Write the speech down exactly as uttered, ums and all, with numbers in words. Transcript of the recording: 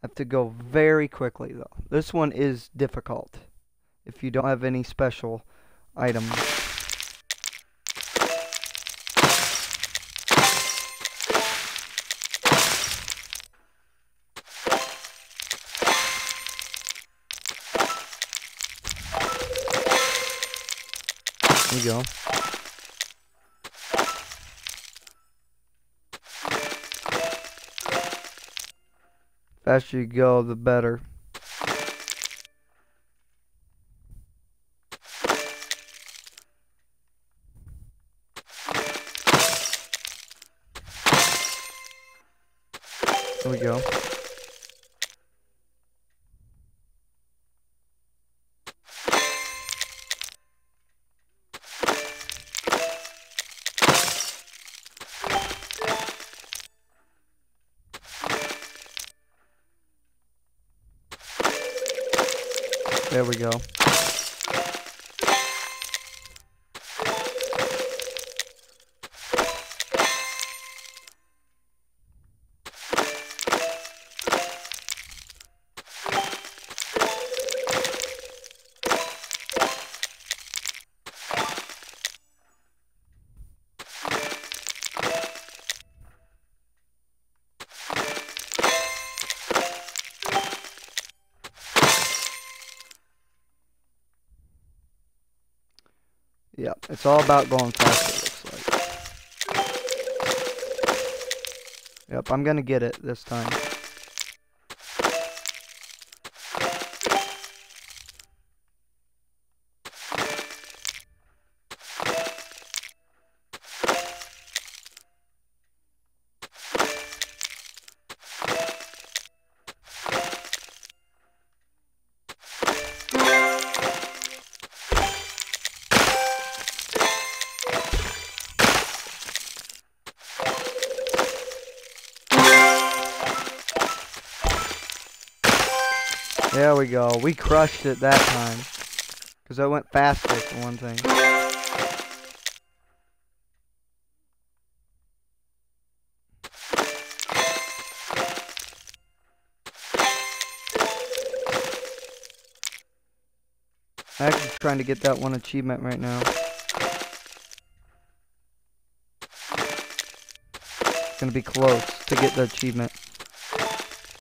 Have to go very quickly though. This one is difficult if you don't have any special items. There you go. Faster you go, the better. There we go. There we go. Yeah, it's all about going fast, it looks like. Yep, I'm gonna get it this time. There we go. We crushed it that time. Because I went faster for one thing. I'm actually trying to get that one achievement right now. It's gonna be close to get the achievement.